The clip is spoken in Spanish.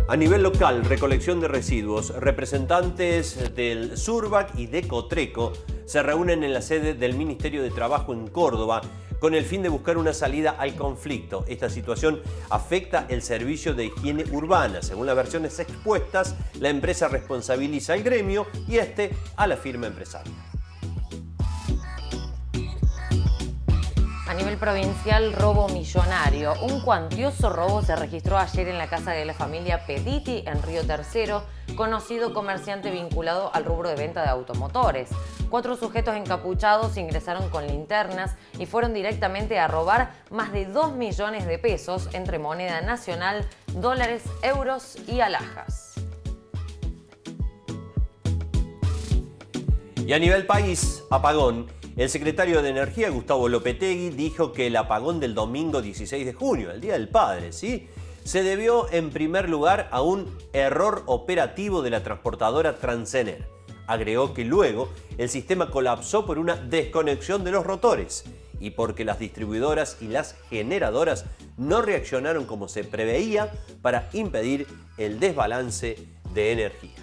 A nivel local, recolección de residuos, representantes del Surbac y de Cotreco se reúnen en la sede del Ministerio de Trabajo en Córdoba con el fin de buscar una salida al conflicto. Esta situación afecta el servicio de higiene urbana. Según las versiones expuestas, la empresa responsabiliza al gremio y a la firma empresaria. A nivel provincial, robo millonario. Un cuantioso robo se registró ayer en la casa de la familia Pediti en Río Tercero, conocido comerciante vinculado al rubro de venta de automotores. 4 sujetos encapuchados ingresaron con linternas y fueron directamente a robar más de 2 millones de pesos entre moneda nacional, dólares, euros y alhajas. Y a nivel país, apagón. El secretario de Energía, Gustavo Lopetegui, dijo que el apagón del domingo 16 de junio, el Día del Padre, ¿sí?, se debió en primer lugar a un error operativo de la transportadora Transener. Agregó que luego el sistema colapsó por una desconexión de los rotores y porque las distribuidoras y las generadoras no reaccionaron como se preveía para impedir el desbalance de energía.